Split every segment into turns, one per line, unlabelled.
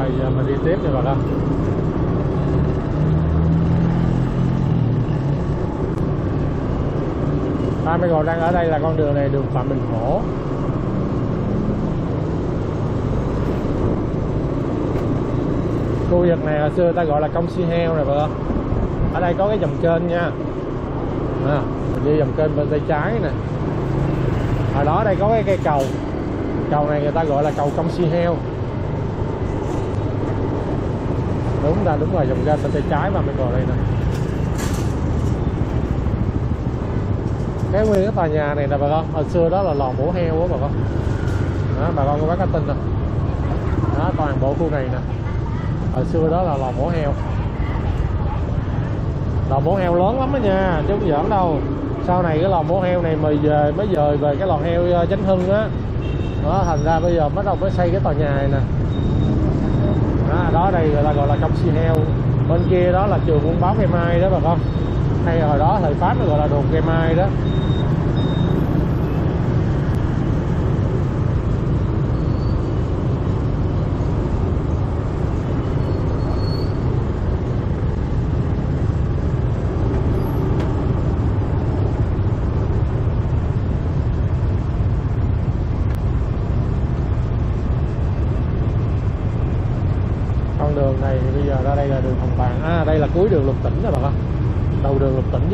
Rồi giờ mình đi tiếp nha bà con. Mấy còn đang ở đây là con đường này, đường Phạm Bình Hổ. Khu vực này hồi xưa ta gọi là công Si Heo này bà con. Ở đây có cái dòng kênh nha. Mình đi dòng kênh bên tay trái nè. Hồi đó đây có cái cây cầu. Cầu này người ta gọi là cầu Công Si Heo. Đúng rồi, dòng kênh bên tay trái mà mình còn đây nè. Cái nguyên cái tòa nhà này nè bà con, hồi xưa đó là lò mổ heo á bà con. Đó, bà con có bác có tin không? Đó, toàn bộ khu này nè. Hồi xưa đó là lò mổ heo. Lò mổ heo lớn lắm đó nha, chứ không giỡn đâu. Sau này cái lò mổ heo này mới dời về cái lò heo Chánh Hưng á. Đó, thành ra bây giờ bắt đầu mới xây cái tòa nhà này nè. Đó đây người ta gọi là Công Si Heo. Bên kia đó là trường buôn bán cây mai đó bà con. Hay hồi đó thời Pháp nó gọi là đồn cây mai đó. Con đường này thì bây giờ ra đây là đường Hồng Bàng. Đây là cuối đường Lục Tỉnh đó bà con. Đầu đường Lục Tỉnh chứ.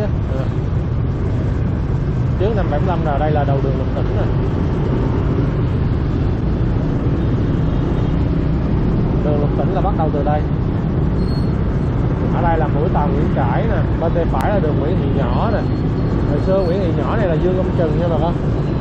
Trước 575 là đây là đầu đường Lục Tỉnh nè. Đường Lục Tỉnh là bắt đầu từ đây. Ở đây là mũi tàu Nguyễn Trãi nè. Bên tay phải là đường Nguyễn Thị Nhỏ nè. Hồi xưa Nguyễn Thị Nhỏ này là Dương Công Trừng nha bà con.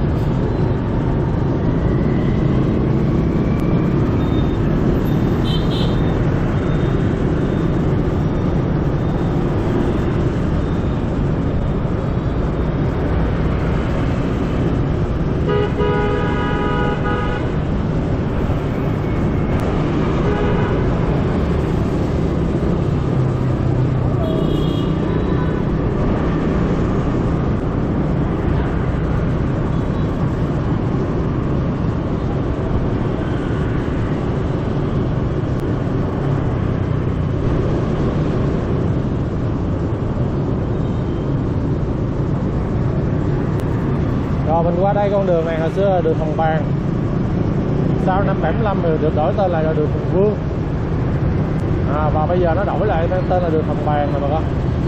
Rồi mình qua đây, con đường này hồi xưa là đường Hồng Bàng. Sau năm 75 thì được đổi tên lại là đường Hùng Vương. Và bây giờ nó đổi lại tên là đường Hồng Bàng rồi bà con.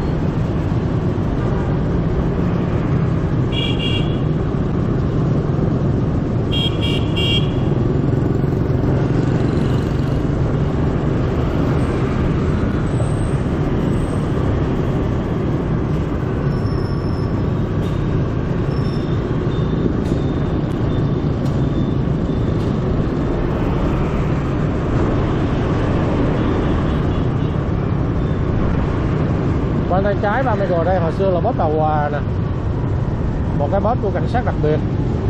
Bên tay trái ba mươi đây hồi xưa là bốt Tàu Hòa nè. Một cái bốt của cảnh sát đặc biệt.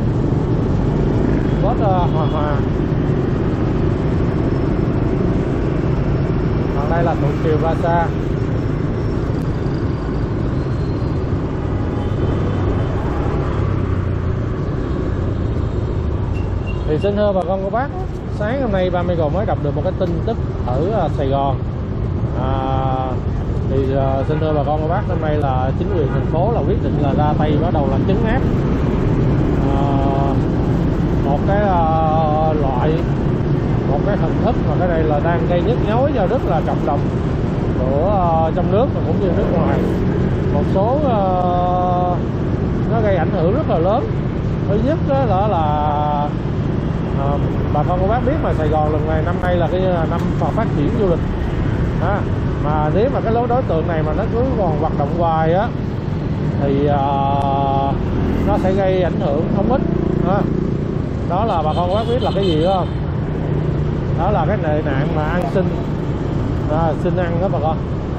Bốt Hòa Hòa. Còn đây là Thuận Kiều Plaza. Thì xin thưa bà con cô bác, sáng hôm nay 30 mới đọc được một cái tin tức ở Sài Gòn. Thì xin thưa bà con cô bác, hôm nay là chính quyền thành phố là quyết định là ra tay bắt đầu là trấn áp một cái một cái hình thức mà cái này là đang gây nhức nhối cho rất là cộng đồng của trong nước và cũng như nước ngoài. Một số nó gây ảnh hưởng rất là lớn. Thứ nhất đó là bà con cô bác biết mà Sài Gòn lần này năm nay là cái năm phát triển du lịch. Mà nếu mà cái đối tượng này mà nó cứ còn hoạt động hoài á thì nó sẽ gây ảnh hưởng không ít. Đó là bà con có biết là cái gì không? Đó là cái tệ nạn mà ăn xin, xin ăn đó bà con.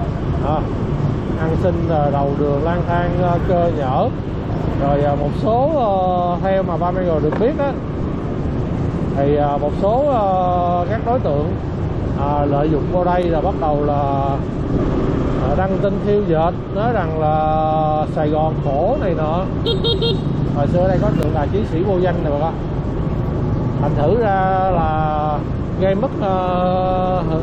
Ăn xin đầu đường lang thang cơ nhở. Rồi một số theo mà ba Michael được biết á, thì một số các đối tượng lợi dụng vô đây là bắt đầu là đăng tin thiêu dệt, nói rằng là Sài Gòn khổ này nọ. Hồi xưa đây có tượng đài chiến sĩ vô danh này bà con. Thành thử ra là gây mất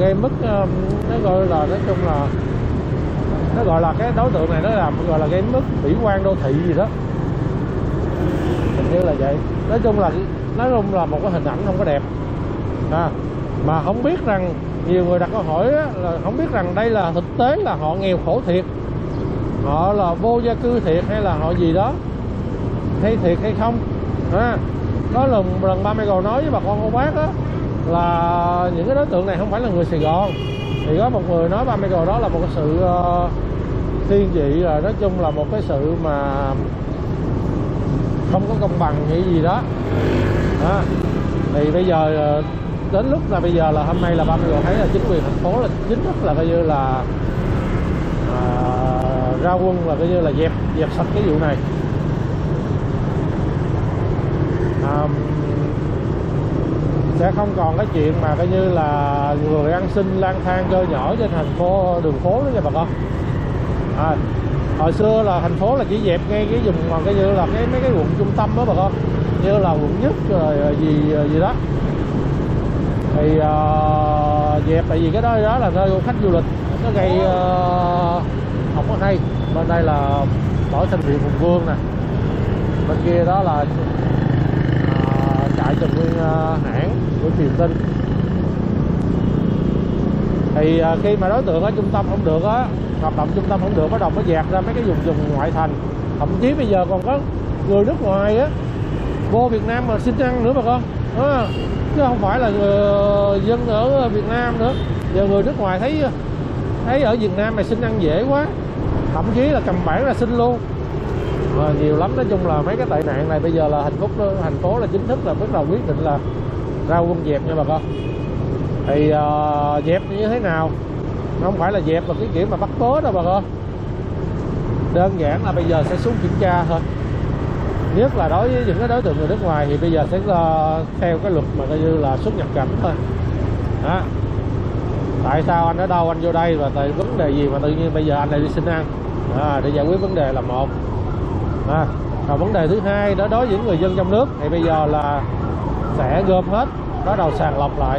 gây mức, nó gọi là nói chung là nó gọi là cái đối tượng này nó làm gọi là gây mức mỹ quan đô thị gì đó, hình như là vậy. Nói chung là một cái hình ảnh không có đẹp mà không biết rằng nhiều người đặt câu hỏi á, là không biết rằng đây là thực tế là họ nghèo khổ thiệt, họ là vô gia cư thiệt hay là họ gì đó hay thiệt hay không. Có lần ba Michael nói với bà con cô bác á, là những cái đối tượng này không phải là người Sài Gòn. Thì có một người nói ba Michael đó là một cái sự thiên vị, là nói chung là một cái sự mà không có công bằng hay gì đó. Thì bây giờ đến lúc là bây giờ là hôm nay là ba Michael thấy là chính quyền thành phố là chính thức là coi như là ra quân là coi như là dẹp sạch cái vụ này. Sẽ không còn cái chuyện mà coi như là người ăn xin lang thang cơ nhỏ trên đường phố đó nha bà con. Hồi xưa là thành phố là chỉ dẹp ngay cái vùng mà coi như là mấy cái quận trung tâm đó bà con, như là quận Nhất rồi gì đó. Thì dẹp tại vì cái đó là nơi của khách du lịch, nó gây không có hay. Bên đây là đổi thành huyện Hùng Vương nè, bên kia đó là chạy cho nguyên hãng của truyền tin. Thì khi mà đối tượng ở trung tâm không được á, hoạt động trung tâm không được, bắt đầu mới dạt ra mấy cái vùng ngoại thành. Thậm chí bây giờ còn có người nước ngoài á vô Việt Nam mà xin ăn nữa bà con, chứ không phải là người dân ở Việt Nam nữa. Giờ người nước ngoài thấy ở Việt Nam này xin ăn dễ quá, thậm chí là cầm bản ra xin luôn. Nhiều lắm. Nói chung là mấy cái tệ nạn này bây giờ là thành phố là chính thức là bắt đầu quyết định là ra quân dẹp nha bà con. Thì dẹp như thế nào, không phải là dẹp là cái kiểu mà bắt bớ đâu bà con. Đơn giản là bây giờ sẽ xuống kiểm tra thôi. Nhất là đối với những cái đối tượng người nước ngoài thì bây giờ sẽ theo cái luật mà coi như là xuất nhập cảnh thôi. Tại sao anh ở đâu anh vô đây, và tại vấn đề gì mà tự nhiên bây giờ anh lại đi xin ăn, để giải quyết vấn đề là một. Và vấn đề thứ hai đó, đối với những người dân trong nước thì bây giờ là sẽ gom hết, bắt đầu sàng lọc lại,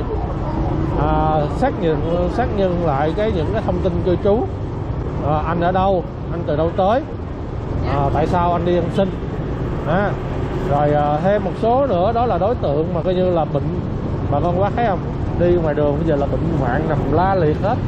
xác nhận lại những cái thông tin cư trú, anh ở đâu, anh từ đâu tới, tại sao anh đi ăn xin. Rồi thêm một số nữa đó là đối tượng mà coi như là bệnh, bà con bác thấy không, đi ngoài đường bây giờ là bệnh hoạn nằm la liệt hết.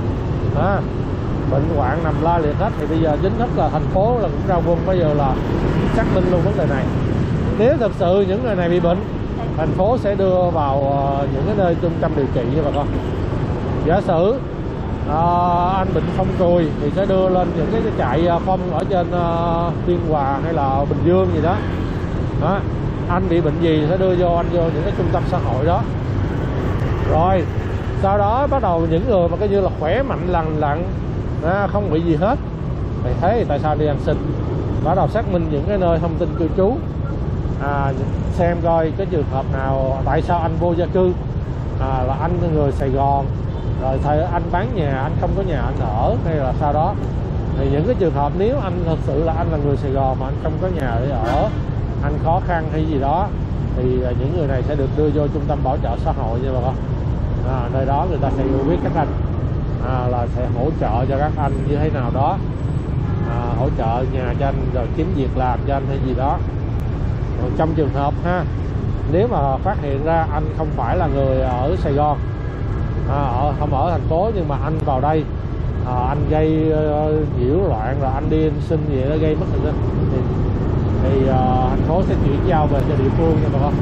Bệnh hoạn nằm la liệt hết. Thì bây giờ chính thức là thành phố là cũng ra quân bây giờ là xác minh luôn vấn đề này. Nếu thực sự những người này bị bệnh, thành phố sẽ đưa vào những cái nơi trung tâm điều trị nha bà con. Giả sử anh bệnh phong cùi thì sẽ đưa lên những cái trại phong ở trên Biên Hòa hay là Bình Dương gì đó. Anh bị bệnh gì sẽ đưa anh vô những cái trung tâm xã hội đó. Rồi sau đó bắt đầu những người mà coi như là khỏe mạnh lành lặn, không bị gì hết, thì thế thì tại sao đi ăn xin. Bắt đầu xác minh những cái nơi thông tin cư trú, xem coi cái trường hợp nào, tại sao anh vô gia cư, là anh người Sài Gòn, rồi thời anh bán nhà, anh không có nhà anh ở hay là sau đó. Thì những cái trường hợp nếu anh thật sự là anh là người Sài Gòn mà anh không có nhà để ở, anh khó khăn hay gì đó, thì những người này sẽ được đưa vô trung tâm bảo trợ xã hội nha bà con. Nơi đó người ta sẽ yêu biết các anh, là sẽ hỗ trợ cho các anh như thế nào đó, hỗ trợ nhà cho anh, rồi kiếm việc làm cho anh hay gì đó. Rồi trong trường hợp nếu mà phát hiện ra anh không phải là người ở Sài Gòn, không ở thành phố, nhưng mà anh vào đây, anh gây nhiễu loạn, rồi anh đi anh xin gì đó gây mất hình đó, thì thành phố sẽ chuyển giao về cho địa phương nha bà con.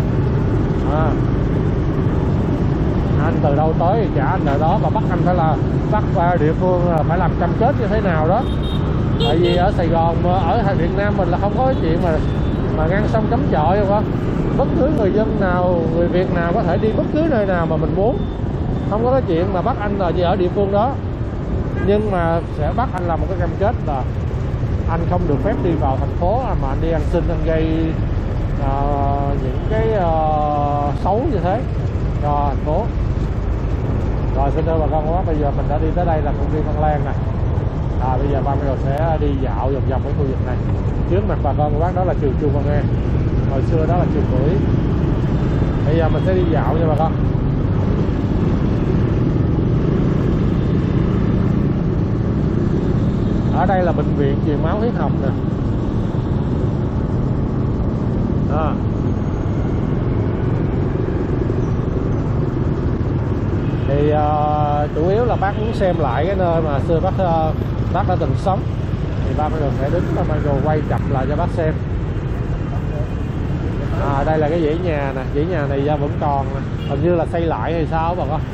Anh từ đâu tới thì trả anh ở đó, và bắt anh phải là bắt qua địa phương là phải làm cam kết như thế nào đó. Tại vì ở Sài Gòn, ở Việt Nam mình là không có cái chuyện mà ngăn sông cấm chợ đâu con. Bất cứ người dân nào, người Việt nào có thể đi bất cứ nơi nào mà mình muốn, không có cái chuyện mà bắt anh là chỉ ở địa phương đó. Nhưng mà sẽ bắt anh làm một cái cam kết là anh không được phép đi vào thành phố mà anh đi ăn xin, anh gây những cái xấu như thế cho thành phố. Rồi xin thưa bà con quá, bây giờ mình đã đi tới đây là công viên Văn Lang nè. Bây giờ ba Michael sẽ đi dạo vòng vòng cái khu vực này. Trước mặt bà con bác đó là trường Chu Văn An, hồi xưa đó là trường Bưởi. Bây giờ mình sẽ đi dạo nha bà con. Ở đây là bệnh viện truyền máu huyết học nè. Đó. Thì chủ yếu là bác muốn xem lại cái nơi mà xưa bác đã từng sống, thì ba Michael sẽ đứng và Michael quay chậm lại cho bác xem. Đây là cái dãy nhà nè, dãy nhà này vẫn còn nè, hình như là xây lại hay sao bà con.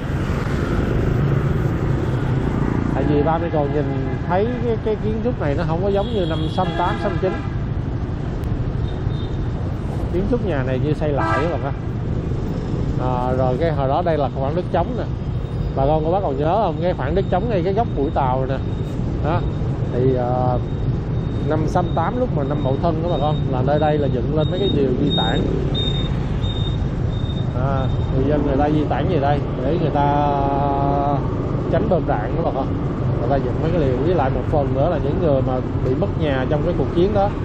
Tại vì ba Michael nhìn thấy cái kiến trúc này nó không có giống như năm 68, 69. Kiến trúc nhà này như xây lại đó bà con. Rồi cái hồi đó đây là khoảng đất trống nè. Bà con có bác còn nhớ không, cái khoảng đất trống ngay cái góc mũi tàu rồi nè. Đó. Thì năm 68 lúc mà năm Mậu Thân đó bà con, là nơi đây là dựng lên mấy cái diều di tản. Người dân người ta di tản về đây để người ta tránh bom đạn đó bà con. Người ta dựng mấy cái liều, với lại một phần nữa là những người mà bị mất nhà trong cái cuộc chiến đó.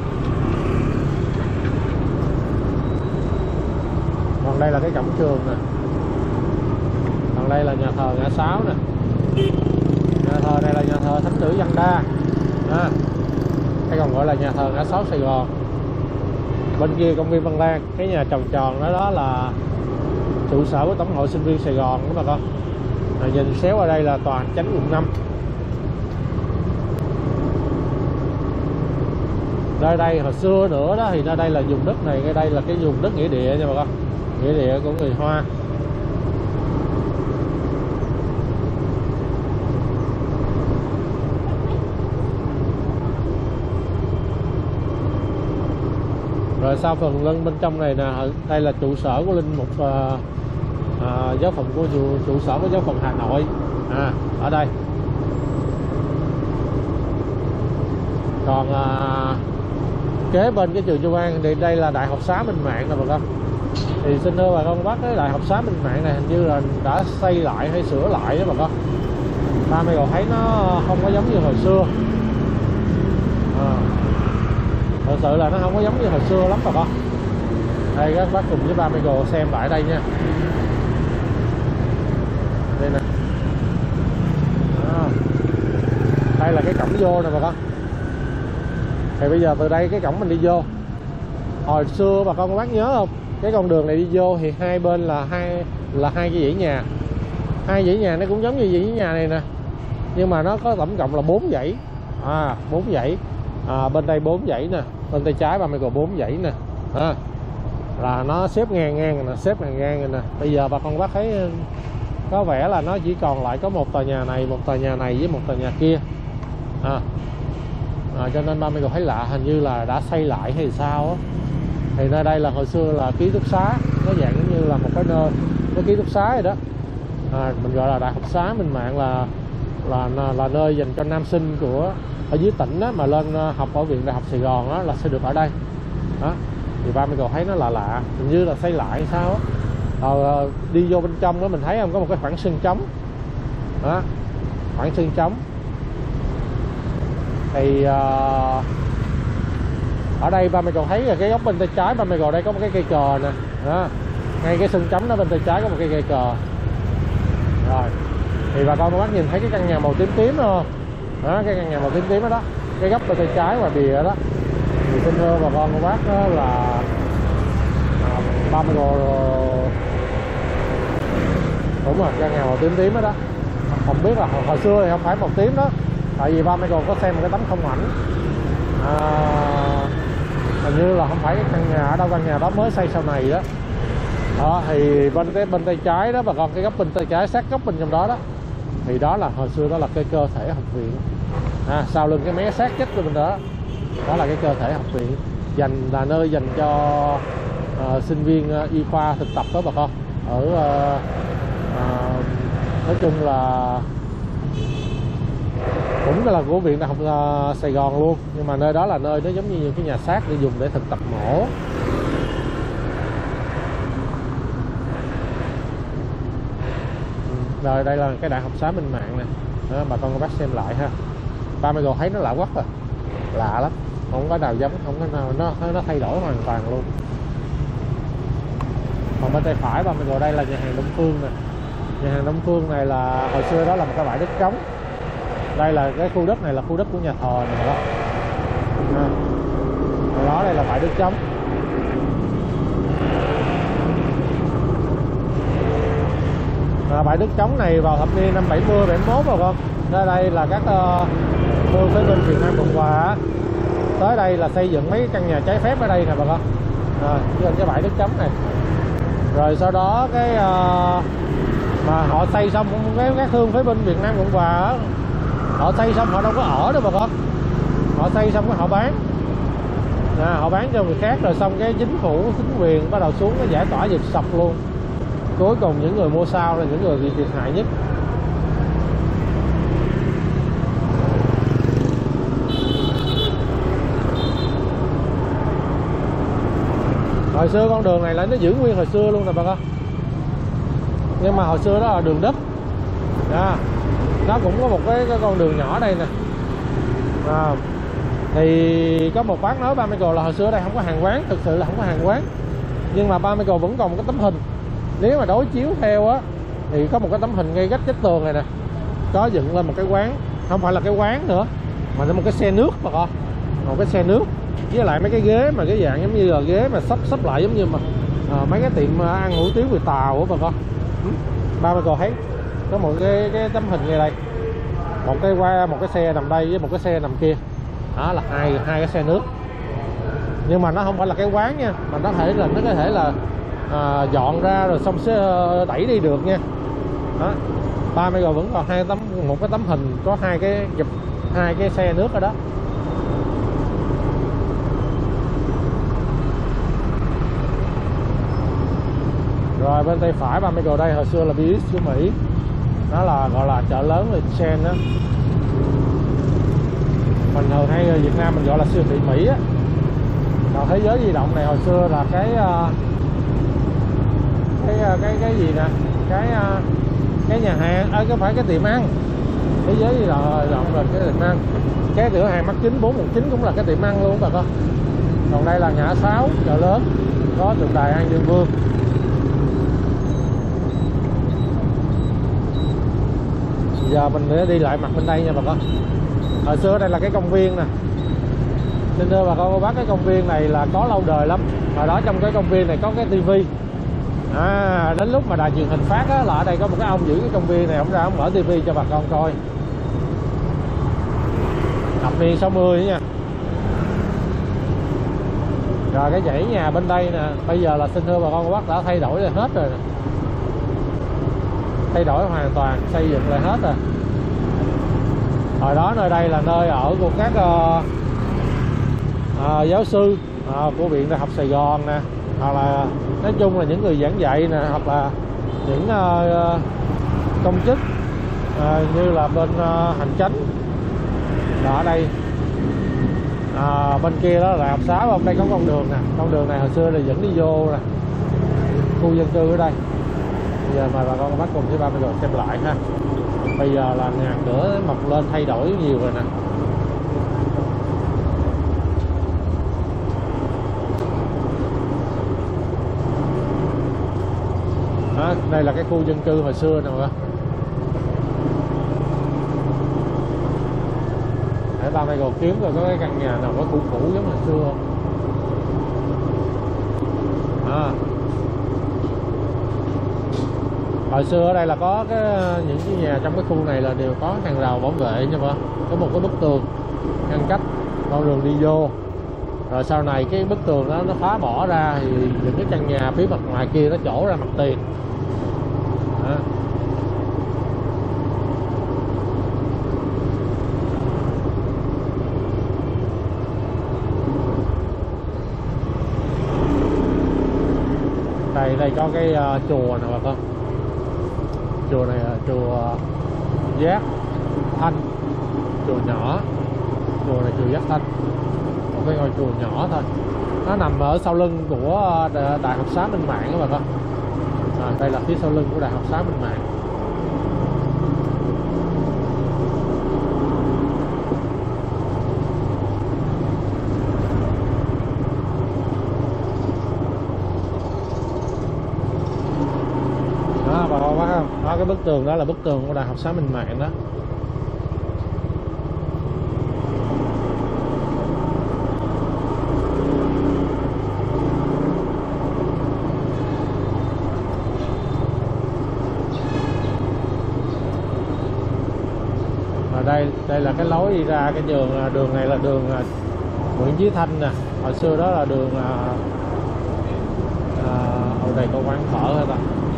Còn đây là cái cổng trường nè. Còn đây là nhà thờ ngã Sáu nè. Nhà thờ này là nhà thờ Thánh Nữ Văn Đa, hay còn gọi là nhà thờ ngã Sáu Sài Gòn. Bên kia công viên Văn Lang, cái nhà tròn tròn đó là trụ sở của Tổng hội Sinh viên Sài Gòn đó bà con. Nhìn xéo ở đây là tòa Chánh quận 5. Nơi đây hồi xưa nữa đó thì nơi đây là vùng đất này, ngay đây là cái vùng đất nghĩa địa nha bà con, nghĩa địa của người Hoa. Rồi sau phần lưng bên trong này nè, đây là trụ sở của linh mục giáo phận của trụ sở của giáo phận Hà Nội ở đây. Còn kế bên cái trường Châu An thì đây là Đại học Xá Minh Mạng nè bà con. Thì xin thưa bà con bác, cái Đại học Xá Minh Mạng này hình như là đã xây lại hay sửa lại đó bà con. Ba Michael thấy nó không có giống như hồi xưa. Thật sự là nó không có giống như hồi xưa lắm bà con. Đây các bác cùng với ba Michael xem lại đây nha. Đây nè. Đây là cái cổng vô nè bà con. Thì bây giờ từ đây cái cổng mình đi vô. Hồi xưa bà con có bác nhớ không? Cái con đường này đi vô thì hai bên là hai cái dãy nhà. Hai dãy nhà nó cũng giống như dãy nhà này nè. Nhưng mà nó có tổng cộng là 4 dãy. 4 dãy. Bên đây 4 dãy nè, bên tay trái ba Michael 4 dãy nè. Là nó xếp ngang nè, xếp ngang nè. Bây giờ bà con bác thấy có vẻ là nó chỉ còn lại có một tòa nhà này, một tòa nhà này với một tòa nhà kia. Cho nên ba Michael thấy lạ, hình như là đã xây lại hay sao á. Thì nơi đây là hồi xưa là ký túc xá, nó dạng như là một cái nơi có ký túc xá rồi đó. Mình gọi là Đại học Xá Minh Mạng là nơi dành cho nam sinh của ở dưới tỉnh đó, mà lên học ở Viện Đại học Sài Gòn đó, là sẽ được ở đây. Thì ba Michael thấy nó lạ, hình như là xây lại hay sao á. Đi vô bên trong đó mình thấy không, có một cái khoảng sân trống đó, khoảng sân trống. Thì ở đây ba Michael thấy là cái góc bên tay trái ba Michael đây có một cái cây cờ nè. Ngay cái sân trống đó bên tay trái có một cái cây cờ. Rồi thì bà con bác nhìn thấy cái căn nhà màu tím tím không? Cái căn nhà màu tím tím đó, cái góc bên tay trái ngoài bìa đó. Thì xin thưa bà con bác đó là ba Michael đúng rồi, căn nhà màu tím tím đó. Không biết là hồi xưa thì không phải màu tím đó, tại vì ba Michael có xem một cái tấm không ảnh. Hình như là không phải cái căn nhà ở đâu, căn nhà đó mới xây sau này đó. Thì bên tay trái đó bà con, cái góc bên tay trái sát góc bên trong đó đó, thì đó là hồi xưa đó là cái cơ thể học viện. Sau lưng cái mé sát chết của bên đó, đó là cái cơ thể học viện, là nơi dành cho sinh viên y khoa thực tập đó bà con. Nói chung là cũng là của Viện Đại học Sài Gòn luôn, nhưng mà nơi đó là nơi nó giống như những cái nhà xác để dùng để thực tập mổ. Rồi đây là cái Đại học Xá Minh Mạng nè. Bà con bác xem lại ha. Ba Michael thấy nó lạ quá rồi, lạ lắm, không có nào giống, không có nào nó thay đổi hoàn toàn luôn. Còn bên tay phải ba Michael đây là nhà hàng Đông Phương nè. Nhà hàng Đông Phương này là hồi xưa đó là một cái bãi đất trống. Đây là cái khu đất này là khu đất của nhà thờ này đó. Đó, đây là bãi đất trống. Bãi đất trống này vào thập niên năm 70, 71 rồi con. Đây là các thương phế binh Việt Nam Cộng Hòa tới đây là xây dựng mấy căn nhà trái phép ở đây nè bà con. Trên cái bãi đất trống này. Rồi sau đó cái mà họ xây xong các thương phế binh Việt Nam Cộng Hòa họ xây xong họ đâu có ở đâu bà con. Họ xây xong cái họ bán. Họ bán cho người khác, rồi xong cái chính phủ, chính quyền bắt đầu xuống nó giải tỏa dẹp sạch luôn. Cuối cùng những người mua sau là những người bị thiệt hại nhất. Hồi xưa con đường này là nó giữ nguyên hồi xưa luôn nè bà con. Nhưng mà hồi xưa đó là đường đất. Nó cũng có một cái con đường nhỏ đây nè. Thì có một bác nói ba Michael là hồi xưa ở đây không có hàng quán, thực sự là không có hàng quán. Nhưng mà ba Michael vẫn còn một cái tấm hình. Nếu mà đối chiếu theo á thì có một cái tấm hình ngay cách tường này nè, có dựng lên một cái quán, không phải là cái quán nữa mà là một cái xe nước bà con. Một cái xe nước với lại mấy cái ghế mà cái dạng giống như là ghế mà sắp lại giống như mà mấy cái tiệm ăn hủ tiếu người Tàu á bà con. Ba Michael thấy có một cái tấm hình ngay đây, một cái xe nằm đây với một cái xe nằm kia. Đó là hai cái xe nước. Nhưng mà nó không phải là cái quán nha, mà nó có thể là dọn ra rồi xong sẽ đẩy đi được nha. Đó. Ba Michael vẫn còn một cái tấm hình có hai cái xe nước ở đó. Rồi bên tay phải ba Michael đây hồi xưa là BX của Mỹ. Đó là gọi là chợ lớn là Sen đó. Mình thường hay ở Việt Nam mình gọi là siêu thị Mỹ á. Còn thế giới di động này hồi xưa là cái gì nè, cái nhà hàng, có phải cái tiệm ăn. Thế giới di động là cái tiệm ăn. Cái cửa hàng Mắt Chính 419 cũng là cái tiệm ăn luôn bà con. Còn đây là ngã 6 chợ lớn, có tượng đài An Dương Vương. Giờ mình sẽ đi lại mặt bên đây nha bà con. Hồi xưa đây là cái công viên nè. Xin thưa bà con cô bác, cái công viên này là có lâu đời lắm. Hồi đó trong cái công viên này có cái tivi. Đến lúc mà đài truyền hình phát á, là ở đây có một cái ông giữ cái công viên này, ông ra ông mở tivi cho bà con coi. Thập niên 60 nha. Rồi cái dãy nhà bên đây nè, bây giờ là xin thưa bà con cô bác đã thay đổi lại hết rồi nè. Thay đổi hoàn toàn, xây dựng lại hết rồi. Hồi đó nơi đây là nơi ở của các giáo sư của Viện Đại học Sài Gòn nè, hoặc là nói chung là những người giảng dạy nè, hoặc là những công chức như là bên hành chánh là ở đây. Bên kia đó là Đại học 6, bên đây có con đường nè. Con đường này hồi xưa là dẫn đi vô nè, khu dân cư ở đây. Bây giờ mời bà con bác cùng với ba Michael xem lại ha. Bây giờ là nhà cửa mọc lên thay đổi nhiều rồi nè. Đây là cái khu dân cư hồi xưa nè mọi người. Để ba Michael kiếm rồi có cái căn nhà nào có cũ giống hồi xưa không. Hồi xưa ở đây là có những cái nhà trong cái khu này là đều có hàng rào bảo vệ nha bà. Có một cái bức tường ngăn cách con đường đi vô. Rồi sau này cái bức tường đó nó phá bỏ ra thì những cái căn nhà phía mặt ngoài kia nó trổ ra mặt tiền. Đó. Đây có cái chùa nè bà con. Chùa này là chùa Giác Thanh, chùa nhỏ. Chùa này chùa Giác Thanh, một cái ngôi chùa nhỏ thôi. Nó nằm ở sau lưng của Đại học Xá Minh Mạng các bà con. Đây là phía sau lưng của Đại học Xá Minh Mạng. Bà con bác không? Đó, cái bức tường đó là bức tường của Đại học Xá Minh Mạng đó. Đây là cái lối đi ra cái đường này là đường Nguyễn Chí Thanh nè. Hồi xưa đó là đường ở đây có quán phở hả ta?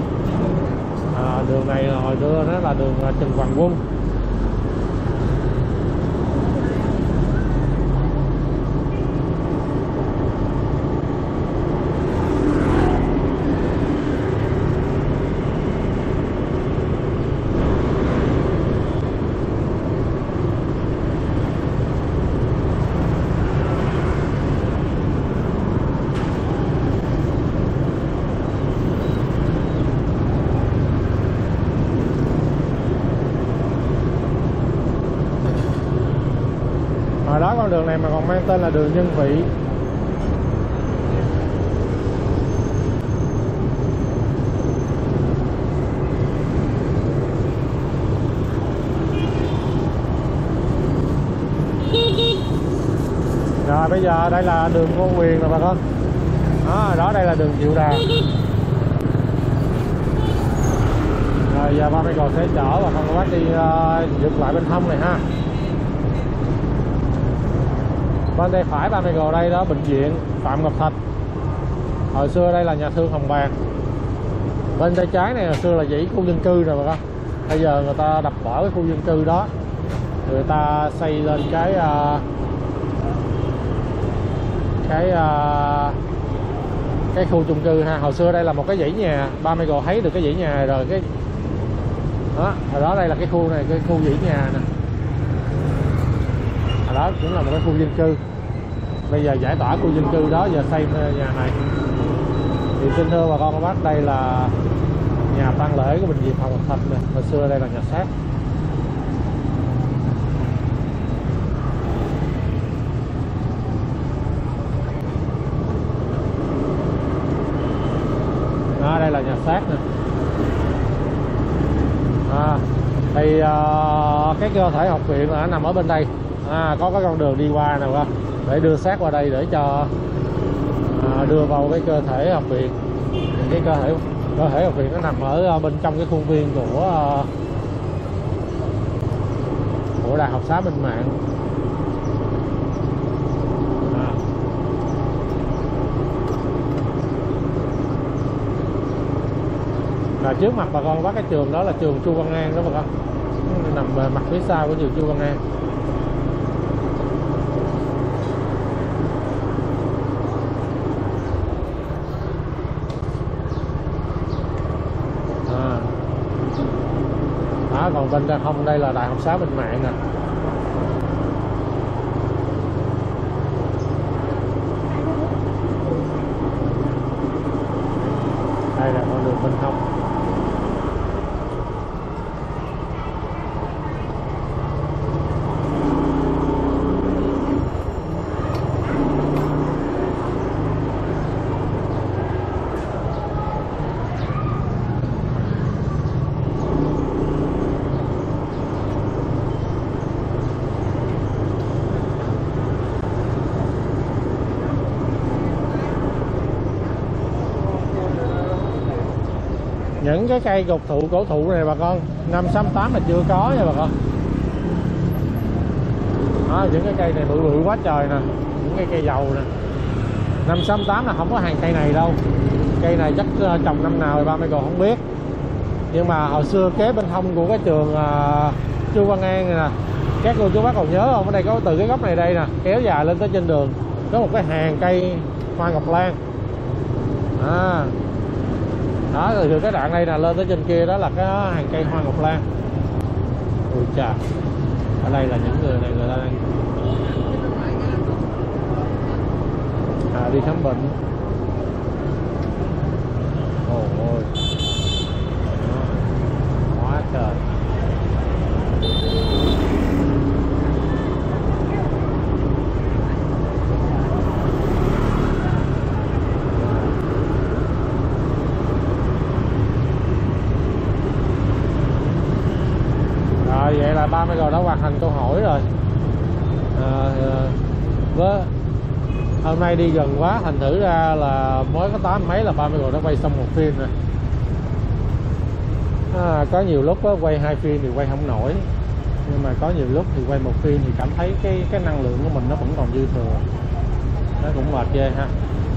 Đường này hồi xưa đó là đường Trần Hoàng Quân. Hồi đó con đường này mà còn mang tên là đường Nhân Vị. Rồi bây giờ đây là đường Ngô Quyền rồi bà con. Đó đây là đường Triệu Đà. Rồi giờ ba mẹ còn sẽ chở bà con bác đi dựng lại bên hông này ha. Bên tay phải ba mẹ gò đây đó bệnh viện Phạm Ngọc Thạch. Hồi xưa đây là nhà thương Hồng Bàng. Bên tay trái này hồi xưa là dãy khu dân cư rồi bà con. Bây giờ người ta đập bỏ cái khu dân cư đó, người ta xây lên cái khu chung cư ha. Hồi xưa đây là một cái dãy nhà, ba mẹ gò thấy được cái dãy nhà rồi cái đó. Hồi đó đây là cái khu này, cái khu dãy nhà nè. Đó cũng là một cái khu dân cư. Bây giờ giải tỏa khu dân cư đó, giờ xây nhà này. Thì xin thưa bà con bác, đây là nhà tang lễ của bệnh viện Phạm Ngọc Thạch này. Hồi xưa đây là nhà xác. Đó, đây là nhà xác nè. Thì cái cơ thể học viện là nằm ở bên đây. Có cái con đường đi qua nè con, để đưa xác qua đây để cho đưa vào cái cơ thể học viện. Cái cơ thể học viện nó nằm ở bên trong cái khuôn viên của Đại học Xá Minh Mạng. Là trước mặt bà con bác cái trường đó là trường Chu Văn An đó bà con, nằm mặt phía sau của trường Chu Văn An. Còn bên ra không đây là Đại học Xá Minh Mạng nè. Đây là con đường bên hông. Những cái cây cột thụ cổ thụ này bà con, 568 là chưa có nha bà con. Những cái cây này bự bự quá trời nè, những cây dầu nè. 568 là không có hàng cây này đâu. Cây này chắc trồng năm nào thì ba mẹ còn không biết. Nhưng mà hồi xưa kế bên hông của cái trường Chu Văn An này nè, các cô chú bác còn nhớ không? Ở đây có từ cái góc này đây nè, kéo dài lên tới trên đường có một cái hàng cây hoa ngọc lan. Đó, từ cái đoạn đây là lên tới trên kia đó là cái hàng cây hoa ngọc lan. Ui chà, ở đây là những người này người ta đang đi khám bệnh. Ôi quá trời. Vậy là ba mẹ gò đã hoàn thành câu hỏi rồi. Với hôm nay đi gần quá, thành thử ra là mới có 8 mấy là ba mẹ gò đã quay xong một phim rồi. Có nhiều lúc đó, quay 2 phim thì quay không nổi. Nhưng mà có nhiều lúc thì quay một phim thì cảm thấy cái năng lượng của mình nó vẫn còn dư thừa, nó cũng mệt ghê ha.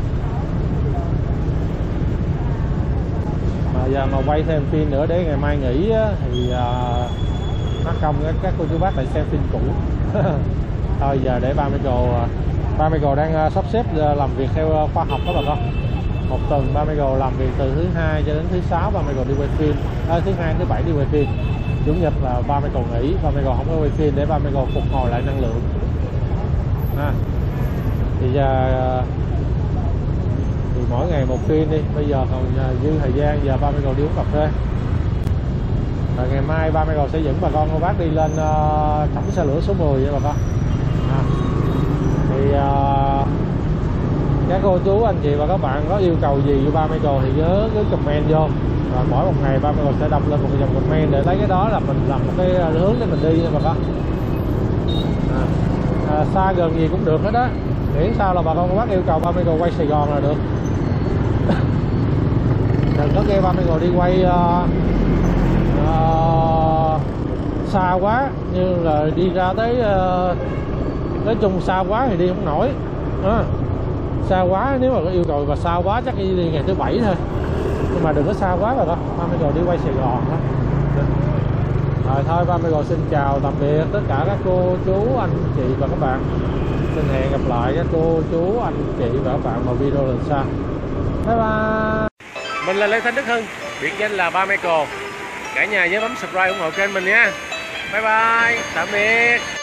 Mà giờ mà quay thêm phim nữa để ngày mai nghỉ á, thì mắc công các cô chú bác lại xem phim cũ. Thôi giờ để ba Michael đang sắp xếp làm việc theo khoa học đó bà con. Một tuần ba Michael làm việc từ thứ hai cho đến thứ sáu ba Michael đi quay phim, thứ hai thứ bảy đi quay phim, chủ nhật là ba Michael nghỉ, ba Michael không có quay phim để ba Michael phục hồi lại năng lượng. Thì giờ thì mỗi ngày một phim đi, bây giờ còn dư thời gian, giờ ba Michael đi uống cà phê. Rồi ngày mai ba Michael sẽ dẫn bà con cô bác đi lên cổng xe lửa số 10 nha bà con. Thì các cô chú anh chị và các bạn có yêu cầu gì của ba Michael thì nhớ cứ comment vô, và mỗi một ngày ba Michael sẽ đọc lên một dòng comment để lấy cái đó là mình làm một cái hướng để mình đi nha bà con. Xa gần gì cũng được hết á, miễn sao là bà con cô bác yêu cầu ba Michael quay Sài Gòn là được. Đừng có nghe ba Michael đi quay xa quá, như là đi ra tới nói chung xa quá thì đi không nổi. Xa quá, nếu mà có yêu cầu và xa quá chắc đi ngày thứ bảy thôi, nhưng mà đừng có xa quá bà con. Ba Michael đi quay Sài Gòn đó. Rồi thôi ba Michael xin chào tạm biệt tất cả các cô chú anh chị và các bạn. Xin hẹn gặp lại các cô chú anh chị và các bạn vào video lần sau. Bye bye. Mình là Lê Thanh Đức Hưng, biệt danh là ba Michael. Cả nhà nhớ bấm subscribe ủng hộ kênh mình nha. Bye bye, tạm biệt.